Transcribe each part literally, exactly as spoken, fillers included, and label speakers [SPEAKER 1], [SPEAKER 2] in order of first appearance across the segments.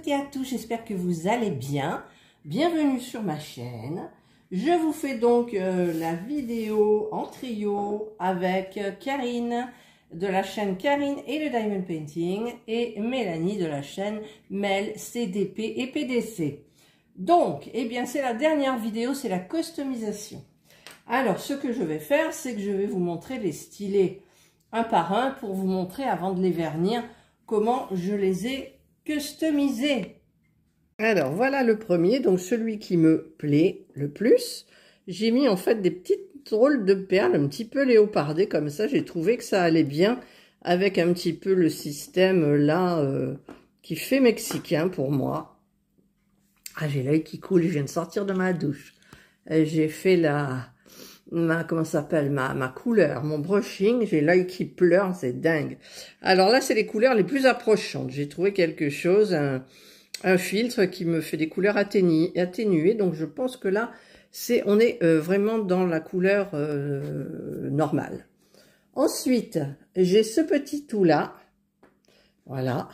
[SPEAKER 1] toutes et à tous, j'espère que vous allez bien. Bienvenue sur ma chaîne. Je vous fais donc euh, la vidéo en trio avec Karine de la chaîne Karine et le Diamond Painting et Mélanie de la chaîne Mel C D P et P D C. Donc, eh bien, c'est la dernière vidéo, c'est la customisation. Alors, ce que je vais faire, c'est que je vais vous montrer les stylés un par un pour vous montrer, avant de les vernir, comment je les ai customisés. Alors, voilà le premier, donc celui qui me plaît le plus. J'ai mis en fait des petites drôles de perles, un petit peu léopardées comme ça. J'ai trouvé que ça allait bien avec un petit peu le système là euh, qui fait mexicain pour moi. Ah, j'ai l'œil qui coule, je viens de sortir de ma douche. J'ai fait la... ma comment ça s'appelle ma, ma couleur, mon brushing, j'ai l'œil qui pleure, c'est dingue. Alors là, c'est les couleurs les plus approchantes. J'ai trouvé quelque chose, un, un filtre qui me fait des couleurs atténuées, atténuées. Donc je pense que là, c'est on est euh, vraiment dans la couleur euh, normale. Ensuite, j'ai ce petit tout là, voilà.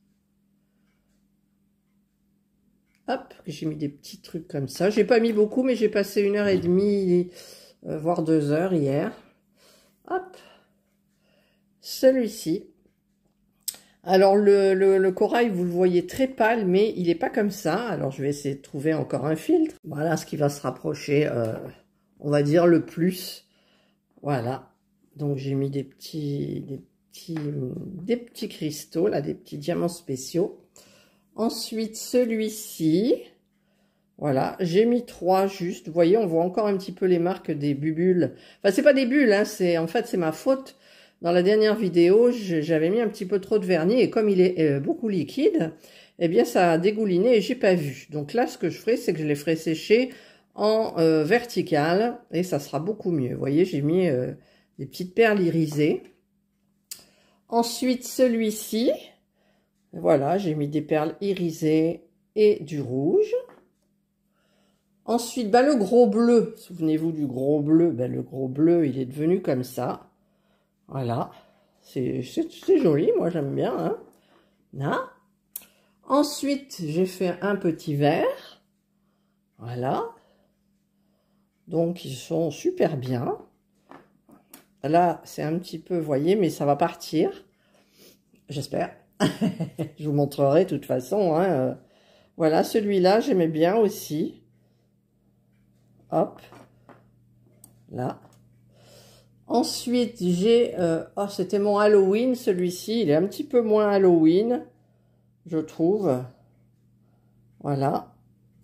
[SPEAKER 1] Hop, j'ai mis des petits trucs comme ça. J'ai pas mis beaucoup, mais j'ai passé une heure et demie, euh, voire deux heures hier. Hop, celui-ci. Alors le, le, le corail, vous le voyez très pâle, mais il n'est pas comme ça. Alors je vais essayer de trouver encore un filtre. Voilà ce qui va se rapprocher, euh, on va dire le plus. Voilà. Donc j'ai mis des petits, des petits, des petits cristaux là, des petits diamants spéciaux. Ensuite celui-ci. Voilà, j'ai mis trois juste. Vous voyez, on voit encore un petit peu les marques des bulles. Enfin, c'est pas des bulles, hein, c'est en fait c'est ma faute. Dans la dernière vidéo, j'avais mis un petit peu trop de vernis et comme il est euh, beaucoup liquide, eh bien ça a dégouliné et j'ai pas vu. Donc là, ce que je ferai, c'est que je les ferai sécher en euh, vertical et ça sera beaucoup mieux. Vous voyez, j'ai mis euh, des petites perles irisées. Ensuite, celui-ci, voilà, j'ai mis des perles irisées et du rouge. Ensuite, bah, le gros bleu, souvenez-vous du gros bleu, bah, le gros bleu, il est devenu comme ça. Voilà, c'est joli, moi j'aime bien. Hein. Là. Ensuite, j'ai fait un petit vert. Voilà. Donc, ils sont super bien. Là, c'est un petit peu, vous voyez, mais ça va partir. J'espère. Je vous montrerai de toute façon. Hein. Voilà, celui-là, j'aimais bien aussi. Hop, là. Ensuite, j'ai... Euh, oh, c'était mon Halloween, celui-ci. Il est un petit peu moins Halloween, je trouve. Voilà.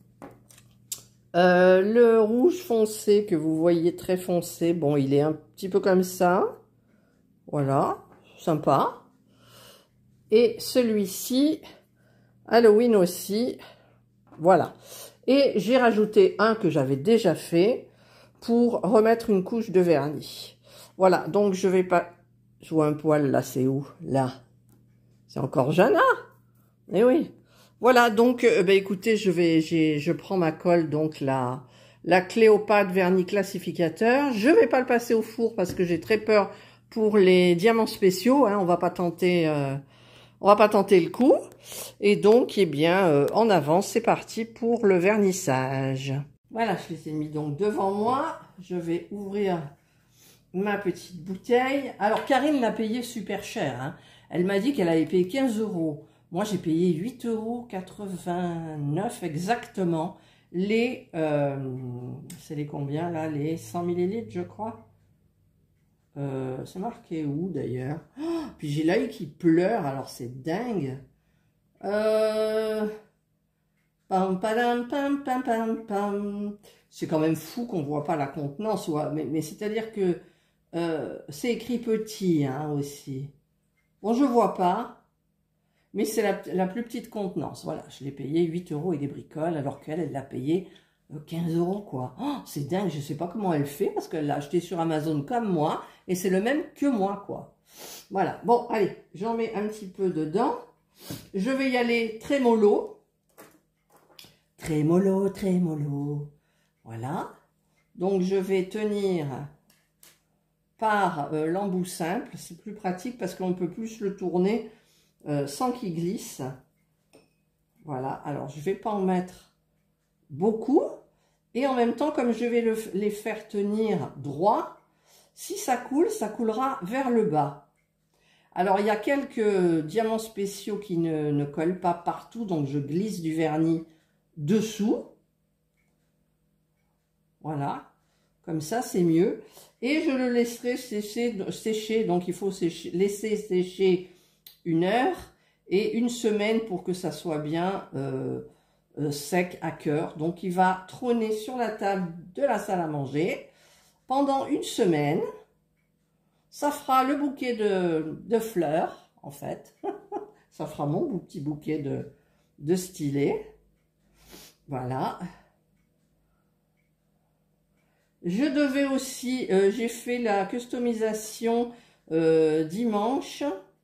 [SPEAKER 1] Euh, le rouge foncé, que vous voyez très foncé, bon, il est un petit peu comme ça. Voilà, sympa. Et celui-ci, Halloween aussi. Voilà. Et j'ai rajouté un que j'avais déjà fait pour remettre une couche de vernis. Voilà, donc je vais pas... Je vois un poil là, c'est où? Là. C'est encore Jana. Eh oui. Voilà, donc, euh, bah, écoutez, je vais, j'ai, je prends ma colle, donc la, la Cléopâtre vernis classificateur. Je vais pas le passer au four parce que j'ai très peur pour les diamants spéciaux. Hein, on va pas tenter... Euh, On va pas tenter le coup. Et donc, eh bien, euh, en avant, c'est parti pour le vernissage. Voilà, je les ai mis donc devant moi. Je vais ouvrir ma petite bouteille. Alors, Karine l'a payé super cher. Hein. Elle m'a dit qu'elle allait payer quinze euros. Moi, j'ai payé huit euros quatre-vingt-neuf exactement. Les, euh, c'est les combien là? Les cent millilitres, je crois. Euh, c'est marqué où d'ailleurs? Oh, puis j'ai l'œil qui pleure, alors c'est dingue. Euh... Pam, pam, pam, pam, pam, pam. C'est quand même fou qu'on voit pas la contenance, ouais. mais, mais c'est-à-dire que euh, c'est écrit petit hein, aussi. Bon, je vois pas, mais c'est la, la plus petite contenance. Voilà, je l'ai payé huit euros et des bricoles, alors qu'elle, elle l'a payé quinze euros, quoi. Oh, c'est dingue, je sais pas comment elle fait, parce qu'elle l'a acheté sur Amazon comme moi, et c'est le même que moi, quoi. Voilà, bon, allez, j'en mets un petit peu dedans. Je vais y aller très mollo. Très mollo, très mollo. Voilà. Donc, je vais tenir par euh, l'embout simple. C'est plus pratique parce qu'on peut plus le tourner euh, sans qu'il glisse. Voilà, alors je vais pas en mettre beaucoup. Et en même temps, comme je vais le, les faire tenir droit, si ça coule, ça coulera vers le bas. Alors, il y a quelques diamants spéciaux qui ne, ne collent pas partout, donc je glisse du vernis dessous. Voilà, comme ça, c'est mieux. Et je le laisserai sécher, sécher donc il faut sécher, laisser sécher une heure et une semaine pour que ça soit bien euh, euh, sec à cœur. Donc, il va trôner sur la table de la salle à manger pendant une semaine. Ça fera le bouquet de, de fleurs, en fait. Ça fera mon petit bouquet de, de stylés. Voilà. Je devais aussi, euh, j'ai fait la customisation euh, dimanche.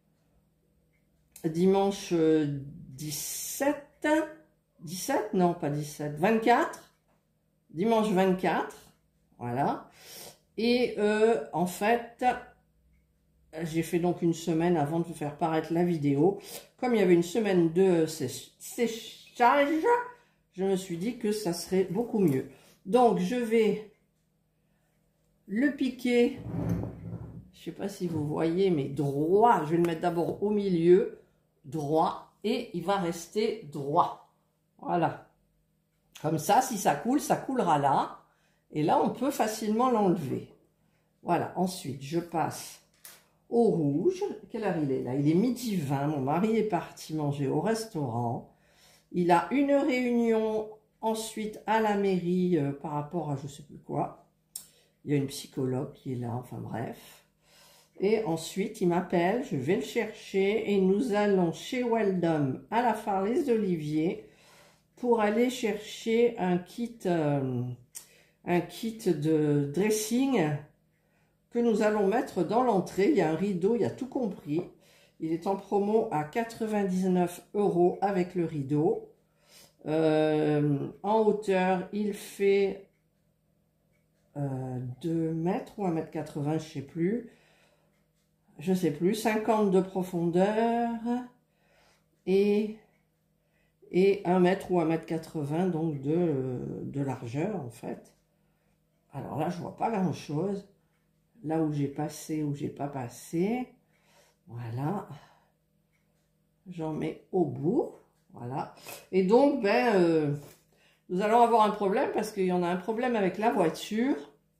[SPEAKER 1] Dimanche euh, dix-sept. dix-sept? Non, pas dix-sept. vingt-quatre. Dimanche vingt-quatre. Voilà. Et euh, en fait... J'ai fait donc une semaine avant de faire paraître la vidéo. Comme il y avait une semaine de séchage, je me suis dit que ça serait beaucoup mieux. Donc, je vais le piquer. Je ne sais pas si vous voyez, mais droit. Je vais le mettre d'abord au milieu, droit. Et il va rester droit. Voilà. Comme ça, si ça coule, ça coulera là. Et là, on peut facilement l'enlever. Voilà. Ensuite, je passe... au rouge. Quelle heure il est là? Il est midi vingt. Mon mari est parti manger au restaurant. Il a une réunion ensuite à la mairie euh, par rapport à je sais plus quoi. Il y a une psychologue qui est là, enfin bref. Et ensuite, il m'appelle, je vais le chercher et nous allons chez Weldom à la Farlès d'Olivier pour aller chercher un kit, euh, un kit de dressing que nous allons mettre dans l'entrée. Il y a un rideau, il y a tout compris. Il est en promo à quatre-vingt-dix-neuf euros avec le rideau. Euh, en hauteur, il fait euh, deux mètres ou un mètre quatre-vingts, je ne sais plus. Je ne sais plus. cinquante de profondeur et, et un mètre ou un mètre quatre-vingts donc de, de largeur en fait. Alors là, je ne vois pas grand-chose. Là où j'ai passé, où j'ai pas passé. Voilà. J'en mets au bout. Voilà. Et donc, ben, euh, nous allons avoir un problème parce qu'il y en a un problème avec la voiture.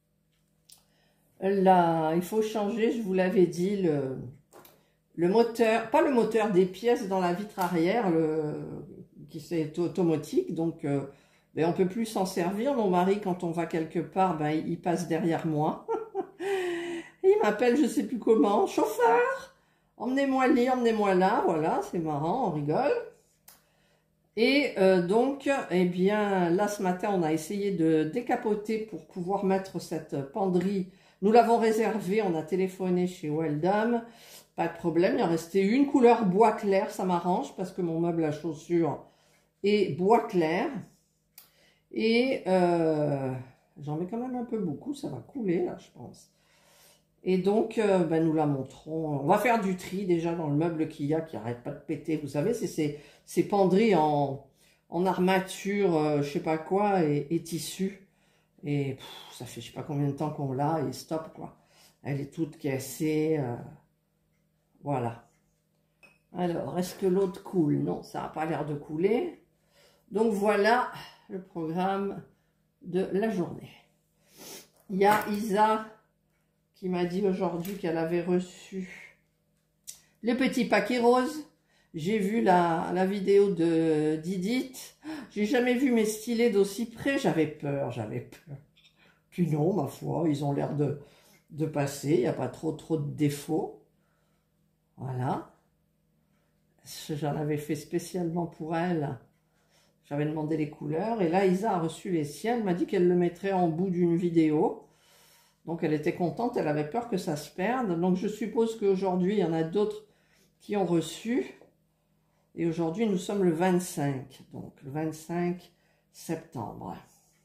[SPEAKER 1] Là, il faut changer, je vous l'avais dit, le, le moteur, pas le moteur des pièces dans la vitre arrière, le, qui c'est automatique. Donc, euh, ben, on peut plus s'en servir. Mon mari, quand on va quelque part, ben, il passe derrière moi. Il m'appelle, je sais plus comment, chauffeur, emmenez-moi là, emmenez-moi là, voilà, c'est marrant, on rigole. Et euh, donc, eh bien, là ce matin, on a essayé de décapoter pour pouvoir mettre cette penderie. Nous l'avons réservée, on a téléphoné chez Weldom, pas de problème, il en restait une couleur bois clair, ça m'arrange parce que mon meuble à chaussures est bois clair. Et euh, j'en mets quand même un peu beaucoup, ça va couler là, je pense. Et donc, euh, ben, nous la montrons. On va faire du tri déjà dans le meuble qu'il y a, qui arrête pas de péter. Vous savez, c'est ces, ces penderies en, en armature, euh, je sais pas quoi, et, et tissu. Et pff, ça fait je sais pas combien de temps qu'on l'a, et stop, quoi. Elle est toute cassée. Euh, voilà. Alors, est-ce que l'autre coule? Non, ça n'a pas l'air de couler. Donc, voilà le programme de la journée. Il y a Isa qui m'a dit aujourd'hui qu'elle avait reçu le petit paquet rose. J'ai vu la, la vidéo de Didit. J'ai jamais vu mes stylés d'aussi près. J'avais peur, j'avais peur. Puis non, ma foi, ils ont l'air de, de passer. Il n'y a pas trop trop de défauts. Voilà. J'en avais fait spécialement pour elle. J'avais demandé les couleurs. Et là, Isa a reçu les siennes. Elle m'a dit qu'elle le mettrait en bout d'une vidéo. Donc, elle était contente, elle avait peur que ça se perde. Donc, je suppose qu'aujourd'hui, il y en a d'autres qui ont reçu. Et aujourd'hui, nous sommes le vingt-cinq. Donc, le vingt-cinq septembre.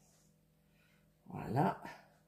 [SPEAKER 1] Voilà.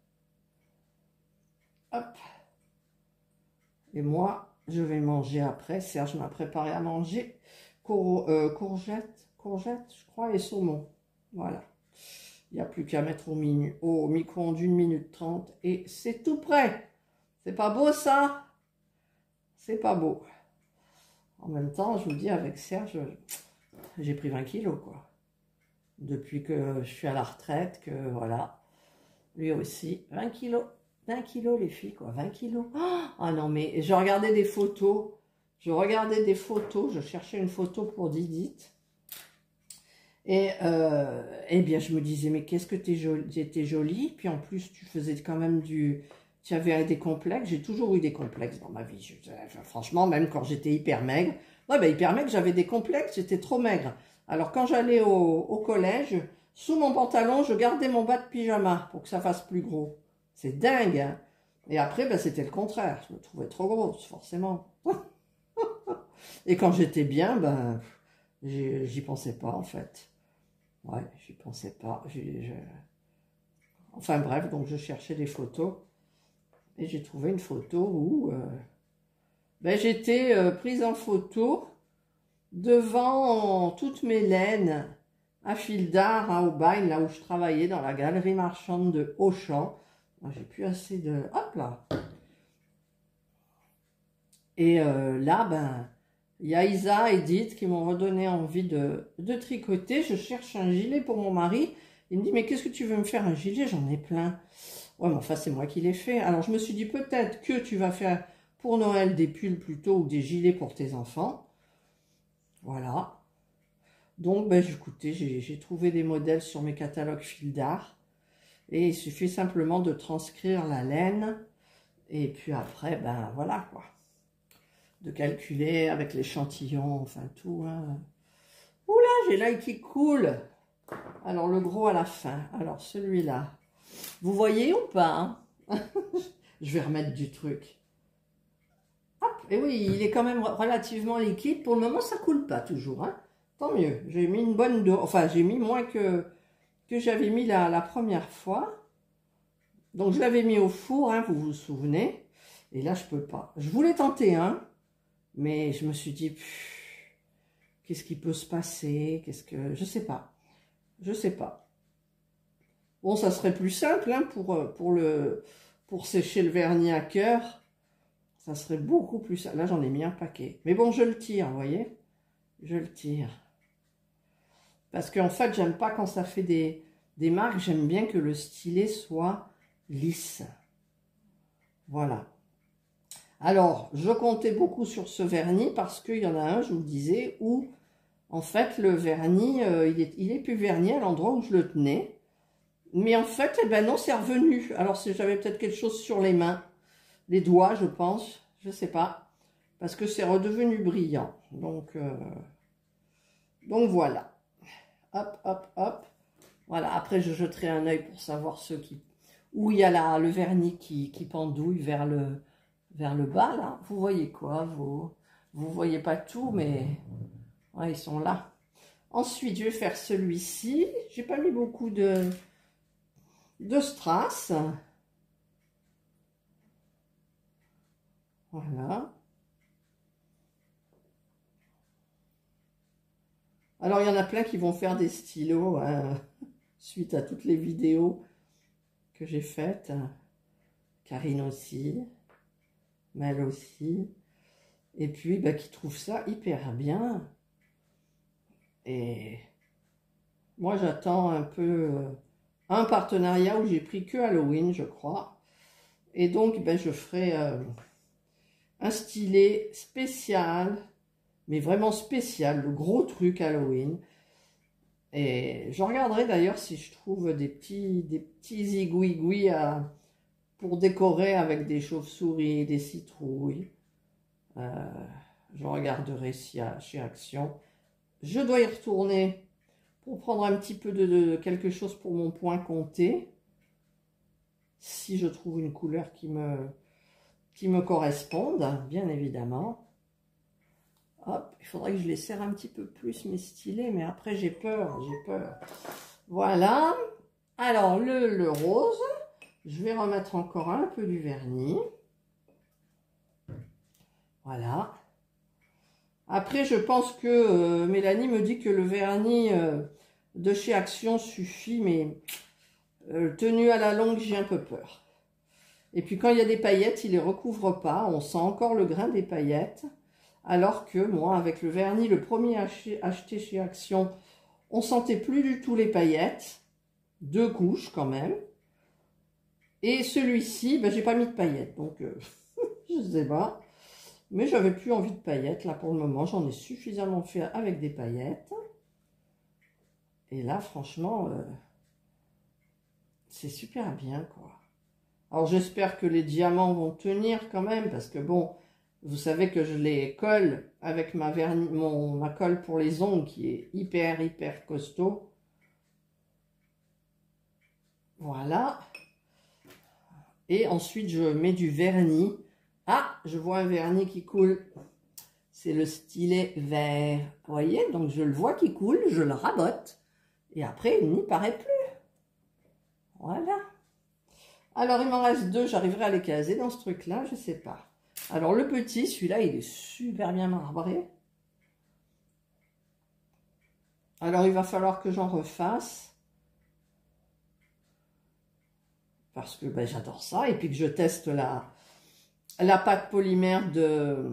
[SPEAKER 1] Hop. Et moi, je vais manger après. Serge m'a préparé à manger. Cour, euh, courgettes. courgette, je crois, et saumon. Voilà. Il n'y a plus qu'à mettre au, au micro-ondes une minute trente et c'est tout prêt. C'est pas beau ça? C'est pas beau. En même temps, je vous dis, avec Serge, j'ai pris vingt kilos, quoi. Depuis que je suis à la retraite, que voilà. Lui aussi, vingt kilos. vingt kilos, les filles, quoi. vingt kilos. Ah non, mais je regardais des photos. Je regardais des photos. Je cherchais une photo pour Didith. Et euh, eh bien, je me disais, mais qu'est-ce que t'es jolie, étais jolie. Puis en plus, tu faisais quand même du... Tu avais des complexes. J'ai toujours eu des complexes dans ma vie. Je, franchement, même quand j'étais hyper maigre. Ouais, ben hyper maigre, j'avais des complexes. J'étais trop maigre. Alors, quand j'allais au, au collège, sous mon pantalon, je gardais mon bas de pyjama pour que ça fasse plus gros. C'est dingue, hein. Et après, ben, c'était le contraire. Je me trouvais trop grosse, forcément. Et quand j'étais bien, ben, j'y pensais pas, en fait. Ouais, j'y pensais pas. Je... Enfin bref, donc je cherchais des photos et j'ai trouvé une photo où euh, ben, j'étais euh, prise en photo devant toutes mes laines à fil d'art à Aubagne, là où je travaillais dans la galerie marchande de Auchan. J'ai plus assez de... Hop là. Et euh, là, ben, il y a Isa et Edith qui m'ont redonné envie de, de tricoter. Je cherche un gilet pour mon mari. Il me dit, mais qu'est-ce que tu veux me faire un gilet? J'en ai plein. Ouais, mais enfin, c'est moi qui l'ai fait. Alors, je me suis dit, peut-être que tu vas faire pour Noël des pulls plutôt ou des gilets pour tes enfants. Voilà. Donc, ben, écoutez, j'ai trouvé des modèles sur mes catalogues fil d'art. Et il suffit simplement de transcrire la laine. Et puis après, ben voilà quoi. De calculer avec l'échantillon, enfin tout. Hein. Oula, j'ai l'œil qui coule. Alors le gros à la fin. Alors celui-là. Vous voyez ou pas hein? Je vais remettre du truc. Hop, et oui, il est quand même relativement liquide. Pour le moment, ça coule pas toujours. Hein. Tant mieux. J'ai mis une bonne dose. Enfin, j'ai mis moins que, que j'avais mis la, la première fois. Donc je l'avais mis au four, hein, vous vous souvenez. Et là, je peux pas. Je voulais tenter un. Hein, mais je me suis dit, qu'est-ce qui peut se passer? Qu'est-ce que... Je sais pas. Je sais pas. Bon, ça serait plus simple hein, pour, pour, le, pour sécher le vernis à cœur. Ça serait beaucoup plus simple. Là, j'en ai mis un paquet. Mais bon, je le tire, vous voyez? Je le tire. Parce qu'en fait, j'aime pas quand ça fait des, des marques. J'aime bien que le stylet soit lisse. Voilà. Alors, je comptais beaucoup sur ce vernis parce qu'il y en a un, je vous le disais, où, en fait, le vernis, euh, il, est, il est plus verni à l'endroit où je le tenais. Mais en fait, eh ben non, c'est revenu. Alors, j'avais peut-être quelque chose sur les mains, les doigts, je pense, je sais pas, parce que c'est redevenu brillant. Donc, euh, donc voilà. Hop, hop, hop. Voilà, après, je jetterai un œil pour savoir ceux qui... où il y a la, le vernis qui, qui pendouille vers le... vers le bas, là. Vous voyez quoi, vous vous voyez pas tout, mais ouais, ils sont là. Ensuite, je vais faire celui-ci. J'ai pas mis beaucoup de, de strass. Voilà. Alors, il y en a plein qui vont faire des stylos, hein, suite à toutes les vidéos que j'ai faites. Karine aussi. Mel aussi. Et puis, bah, qui trouve ça hyper bien. Et moi, j'attends un peu euh, un partenariat où j'ai pris que Halloween, je crois. Et donc, bah, je ferai euh, un stylet spécial, mais vraiment spécial, le gros truc Halloween. Et je regarderai d'ailleurs si je trouve des petits, des petits igouigouis à... pour décorer avec des chauves-souris, des citrouilles. Euh, je regarderai s'il y a chez Action. Je dois y retourner pour prendre un petit peu de, de quelque chose pour mon point compté. Si je trouve une couleur qui me, qui me corresponde, bien évidemment. Hop, il faudrait que je les serre un petit peu plus mes stylets, mais après j'ai peur, j'ai peur. Voilà. Alors le, le rose. Je vais remettre encore un peu du vernis. Voilà. Après, je pense que euh, Mélanie me dit que le vernis euh, de chez Action suffit, mais euh, tenu à la longue, j'ai un peu peur. Et puis quand il y a des paillettes, il les recouvre pas. On sent encore le grain des paillettes. Alors que moi, avec le vernis, le premier acheté chez Action, on sentait plus du tout les paillettes. Deux couches quand même. Et celui-ci, ben, j'ai pas mis de paillettes. Donc, euh, je sais pas. Mais j'avais plus envie de paillettes. Là, pour le moment, j'en ai suffisamment fait avec des paillettes. Et là, franchement, euh, c'est super bien, quoi. Alors, j'espère que les diamants vont tenir quand même. Parce que bon, vous savez que je les colle avec ma, vernis, mon, ma colle pour les ongles qui est hyper, hyper costaud. Voilà. Et ensuite, je mets du vernis. Ah, je vois un vernis qui coule. C'est le stylet vert. Vous voyez, donc je le vois qui coule, je le rabote. Et après, il n'y paraît plus. Voilà. Alors, il m'en reste deux. J'arriverai à les caser dans ce truc-là, je ne sais pas. Alors, le petit, celui-là, il est super bien marbré. Alors, il va falloir que j'en refasse. Parce que ben, j'adore ça. Et puis que je teste la, la pâte polymère de,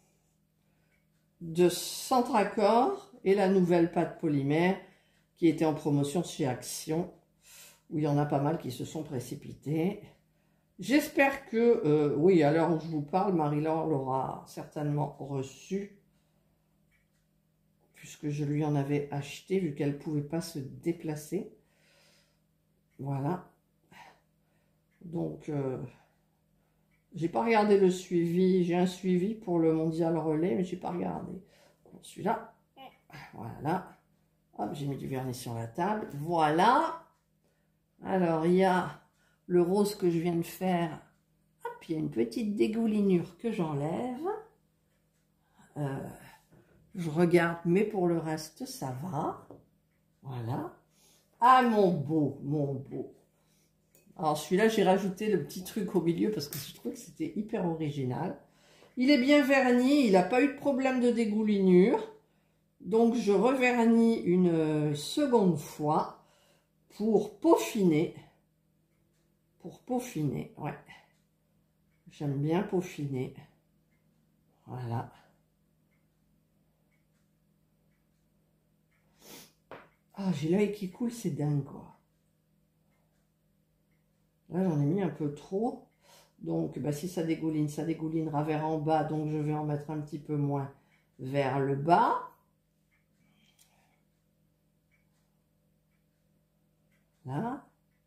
[SPEAKER 1] de Centracor et la nouvelle pâte polymère qui était en promotion chez Action, où il y en a pas mal qui se sont précipités. J'espère que, euh, oui, à l'heure où je vous parle, Marie-Laure l'aura certainement reçu, puisque je lui en avais acheté, vu qu'elle ne pouvait pas se déplacer. Voilà. Donc, euh, j'ai pas regardé le suivi. J'ai un suivi pour le mondial relais, mais j'ai pas regardé. Celui-là, voilà. Hop, j'ai mis du vernis sur la table. Voilà. Alors, il y a le rose que je viens de faire. Hop, il y a une petite dégoulinure que j'enlève. Euh, je regarde, mais pour le reste, ça va. Voilà. Ah, mon beau, mon beau. Alors celui-là, j'ai rajouté le petit truc au milieu parce que je trouve que c'était hyper original. Il est bien verni, il n'a pas eu de problème de dégoulinure. Donc je revernis une seconde fois pour peaufiner. Pour peaufiner, ouais. J'aime bien peaufiner. Voilà. Ah, j'ai l'œil qui coule, c'est dingue, quoi. Là, j'en ai mis un peu trop. Donc, bah, si ça dégouline, ça dégoulinera vers en bas. Donc, je vais en mettre un petit peu moins vers le bas. Là.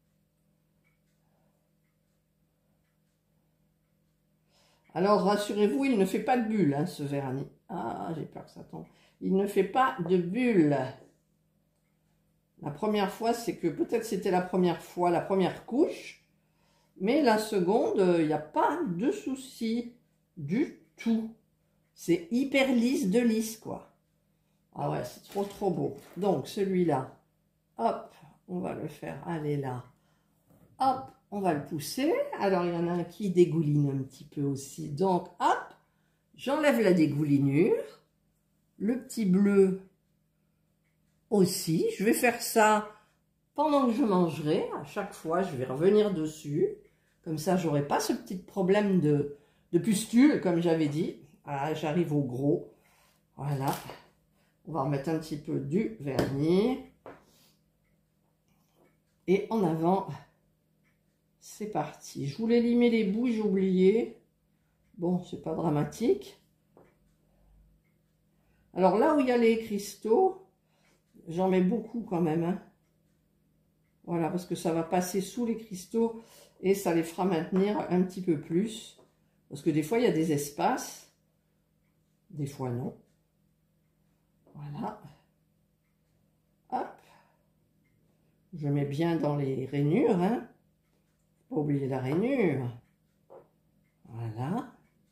[SPEAKER 1] Alors, rassurez-vous, il ne fait pas de bulle, hein, ce vernis. Ah, j'ai peur que ça tombe. Il ne fait pas de bulle. La première fois, c'est que peut-être c'était la première fois, la première couche. Mais la seconde, il n'y a pas de souci du tout. C'est hyper lisse de lisse, quoi. Ah ouais, c'est trop, trop beau. Donc, celui-là, hop, on va le faire aller là. Hop, on va le pousser. Alors, il y en a un qui dégouline un petit peu aussi. Donc, hop, j'enlève la dégoulinure. Le petit bleu aussi. Je vais faire ça pendant que je mangerai. À chaque fois, je vais revenir dessus. Comme ça, j'aurai pas ce petit problème de, de pustule, comme j'avais dit. Ah, j'arrive au gros. Voilà. On va remettre un petit peu du vernis. Et en avant, c'est parti. Je voulais limer les bouts, j'ai oublié. Bon, c'est pas dramatique. Alors là où il y a les cristaux, j'en mets beaucoup quand même. Hein. Voilà, parce que ça va passer sous les cristaux. Et ça les fera maintenir un petit peu plus. Parce que des fois, il y a des espaces. Des fois, non. Voilà. Hop. Je mets bien dans les rainures. Hein. Pas oublier la rainure. Voilà.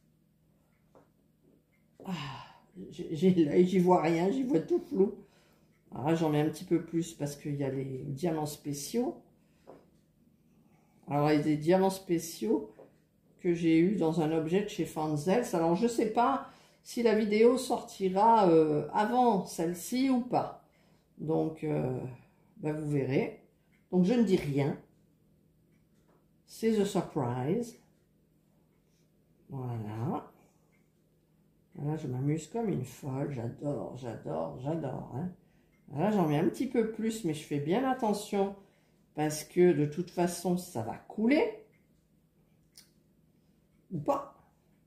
[SPEAKER 1] Ah, j'ai l'œil, j'y vois rien. J'y vois tout flou. Ah, j'en mets un petit peu plus parce qu'il y a les diamants spéciaux. Alors, il y a des diamants spéciaux que j'ai eu dans un objet de chez Fanzels. Alors, je sais pas si la vidéo sortira euh, avant celle-ci ou pas. Donc, euh, ben vous verrez. Donc, je ne dis rien. C'est the surprise. Voilà. Là, je m'amuse comme une folle. J'adore, j'adore, j'adore. Hein. Là, j'en mets un petit peu plus, mais je fais bien attention parce que de toute façon, ça va couler. Ou pas.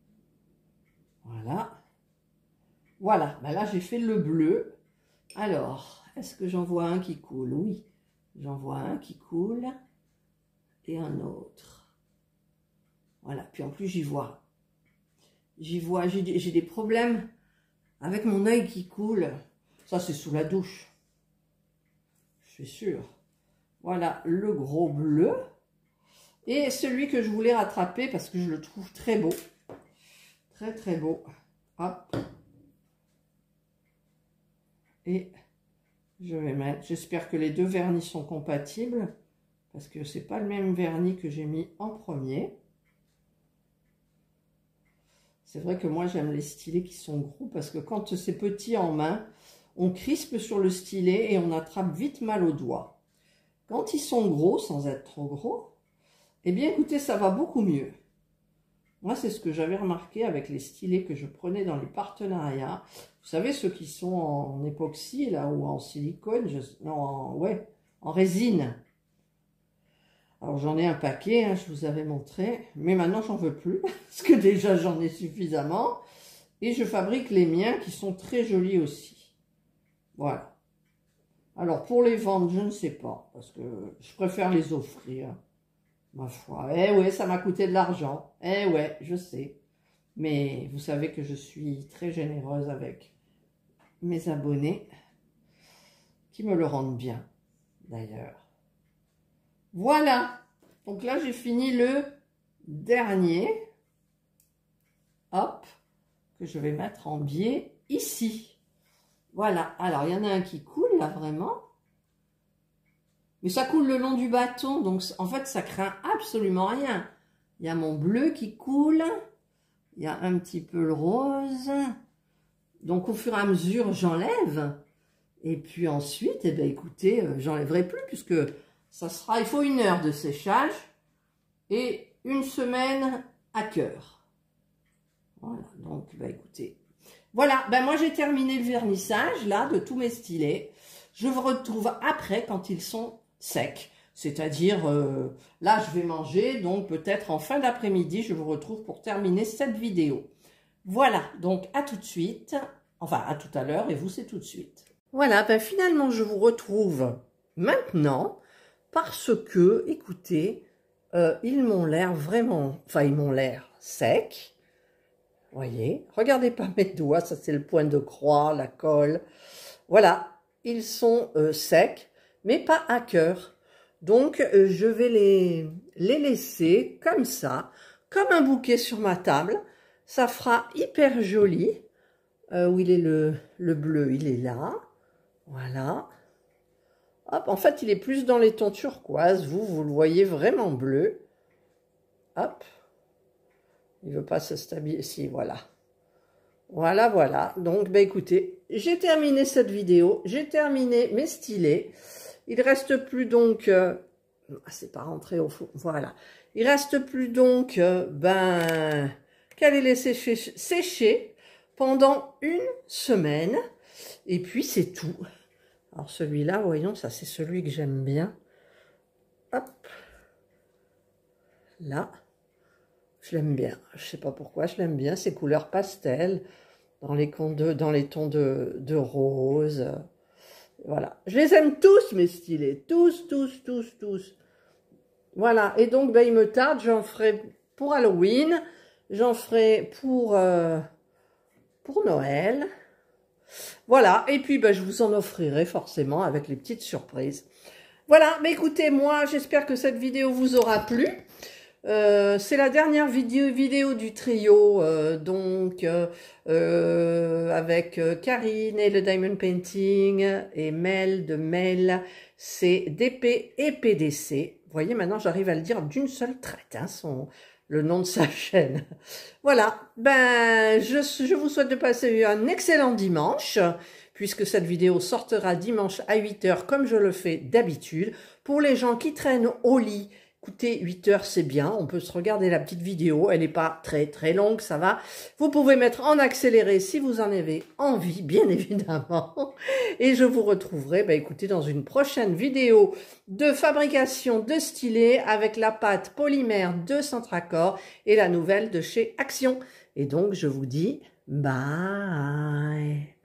[SPEAKER 1] Voilà. Voilà. Ben là, j'ai fait le bleu. Alors, est-ce que j'en vois un qui coule? Oui. J'en vois un qui coule et un autre. Voilà. Puis en plus, j'y vois. J'y vois, j'ai des problèmes avec mon œil qui coule. Ça, c'est sous la douche. Je suis sûre. Voilà le gros bleu. Et celui que je voulais rattraper parce que je le trouve très beau. Très, très beau. Hop. Et je vais mettre, j'espère que les deux vernis sont compatibles. Parce que c'est pas le même vernis que j'ai mis en premier. C'est vrai que moi, j'aime les stylets qui sont gros parce que quand c'est petit en main, on crispe sur le stylet et on attrape vite mal au doigt. Quand ils sont gros, sans être trop gros, eh bien, écoutez, ça va beaucoup mieux. Moi, c'est ce que j'avais remarqué avec les stylets que je prenais dans les partenariats. Vous savez, ceux qui sont en époxy, là, ou en silicone, je, non, en, ouais, en résine. Alors, j'en ai un paquet, hein, je vous avais montré, mais maintenant, j'en veux plus, parce que déjà, j'en ai suffisamment. Et je fabrique les miens, qui sont très jolis aussi. Voilà. Alors, pour les vendre, je ne sais pas, parce que je préfère les offrir, ma foi. Eh ouais, ça m'a coûté de l'argent. Eh ouais, je sais. Mais vous savez que je suis très généreuse avec mes abonnés, qui me le rendent bien, d'ailleurs. Voilà, donc là j'ai fini le dernier, hop, que je vais mettre en biais ici. Voilà, alors il y en a un qui coule là vraiment, mais ça coule le long du bâton, donc en fait ça craint absolument rien. Il y a mon bleu qui coule, il y a un petit peu le rose, donc au fur et à mesure j'enlève, et puis ensuite, eh bien, écoutez, euh, j'enlèverai plus puisque... Ça sera, il faut une heure de séchage et une semaine à cœur. Voilà, donc, bah écoutez. Voilà, ben moi j'ai terminé le vernissage, là, de tous mes stylets. Je vous retrouve après quand ils sont secs. C'est-à-dire, euh, là, je vais manger, donc peut-être en fin d'après-midi, je vous retrouve pour terminer cette vidéo. Voilà, donc à tout de suite. Enfin, à tout à l'heure, et vous, c'est tout de suite. Voilà, ben finalement, je vous retrouve maintenant. Parce que, écoutez, euh, ils m'ont l'air vraiment, enfin ils m'ont l'air secs. Voyez, regardez pas mes doigts, ça c'est le point de croix, la colle. Voilà, ils sont euh, secs, mais pas à cœur. Donc euh, je vais les, les laisser comme ça, comme un bouquet sur ma table. Ça fera hyper joli. Euh, où il est le, le bleu, il est là. Voilà. Hop, en fait, il est plus dans les tons turquoise. Vous, vous le voyez vraiment bleu. Hop. Il ne veut pas se stabiliser. Si, voilà. Voilà, voilà. Donc, bah, écoutez, j'ai terminé cette vidéo. J'ai terminé mes stylets. Il reste plus donc... Euh, c'est pas rentré au fond. Voilà. Il reste plus donc... Euh, ben... qu'à les laisser sécher, sécher pendant une semaine. Et puis, c'est tout. Alors celui-là, voyons, ça c'est celui que j'aime bien. Hop. Là. Je l'aime bien. Je sais pas pourquoi, je l'aime bien. Ces couleurs pastel. Dans les, de, dans les tons de, de rose. Voilà. Je les aime tous, mes stylés. Tous, tous, tous, tous. Voilà. Et donc, ben, il me tarde. J'en ferai pour Halloween. J'en ferai pour, euh, pour Noël. Voilà, et puis ben, je vous en offrirai forcément avec les petites surprises. Voilà, mais écoutez, moi j'espère que cette vidéo vous aura plu. Euh, c'est la dernière vidéo, vidéo du trio, euh, donc euh, euh, avec euh, Karine et le Diamond Painting et Mel de Mel, c'est D P et P D C. Vous voyez, maintenant j'arrive à le dire d'une seule traite, hein, son, le nom de sa chaîne. Voilà, ben je, je vous souhaite de passer un excellent dimanche, puisque cette vidéo sortira dimanche à huit heures comme je le fais d'habitude. Pour les gens qui traînent au lit, écoutez, huit heures c'est bien, on peut se regarder la petite vidéo, elle n'est pas très très longue, ça va. Vous pouvez mettre en accéléré si vous en avez envie, bien évidemment. Et je vous retrouverai, ben, écoutez, dans une prochaine vidéo de fabrication de stylets avec la pâte polymère de Centracor et la nouvelle de chez Action. Et donc je vous dis bye.